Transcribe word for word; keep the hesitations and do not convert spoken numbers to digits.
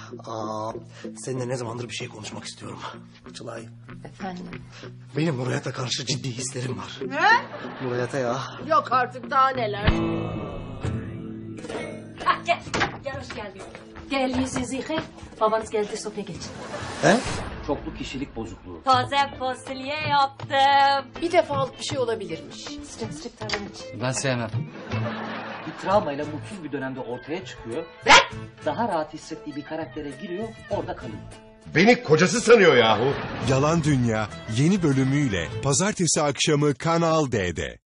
Aa, seninle ne zamandır bir şey konuşmak istiyorum. Çılay. Efendim? Benim Nurhayat'a karşı ciddi hislerim var. Ne? Nurhayat'a ya. Yok artık daha neler. Ah, gel, gel hoş geldin. Gel yüzünüzü yıkayın. Babanız geldi sofraya geç. He? Çoklu kişilik bozukluğu. Taze fasulye yaptım. Bir defalık bir şey olabilirmiş. Sıcak sıcak tavan iç. Ben sevmem. Bir travmayla mutsuz bir dönemde ortaya çıkıyor. Daha rahat hissettiği bir karaktere giriyor, orada kalıyor. Beni kocası sanıyor yahu. Yalan Dünya yeni bölümüyle pazartesi akşamı Kanal D'de.